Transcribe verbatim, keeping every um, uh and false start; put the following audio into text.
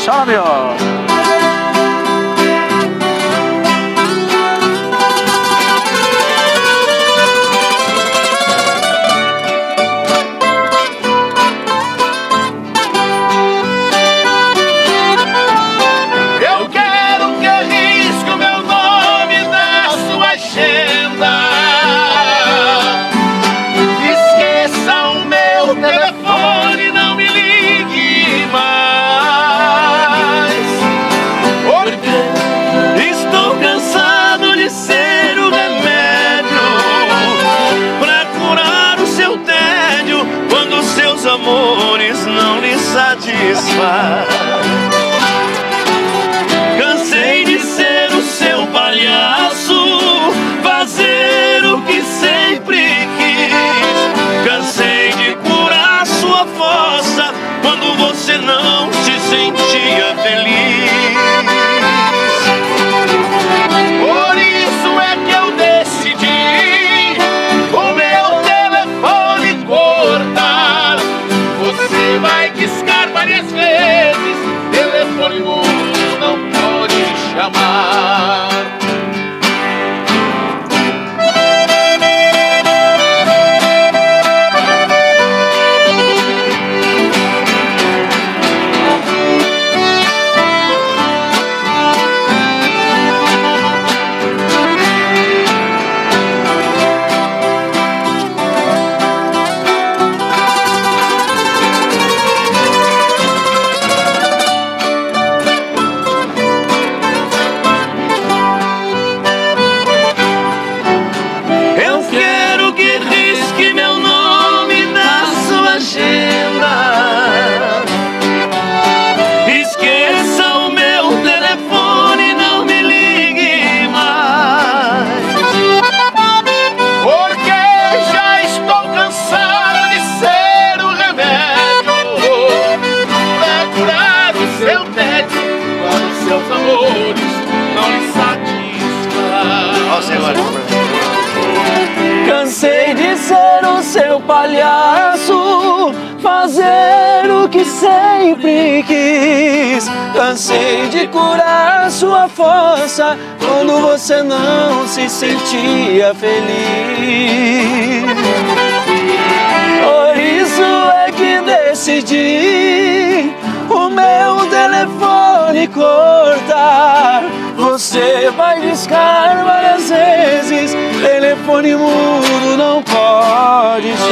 Chora, meu. Amores não lhe satisfaz. Cansei de ser o seu palhaço, fazer o que sempre quis. Cansei de curar sua fossa quando você não se sentia feliz. Por isso é que eu decidi o meu telefone cortar. Você vai discar várias vezes, telefone mudo não pode chamar. Esqueça o meu telefone, não me ligue mais, porque já estou cansado de ser o remédio pra curar o seu tédio quando os seus amores não lhe satisfazem. Ó, Senhor. Cansei de ser o seu palhaço, fazer o que sempre quis. Cansei de curar sua força quando você não se sentia feliz. Por isso é que decidi o meu telefone cortar. Você vai discar várias vezes, telefone mudo não pode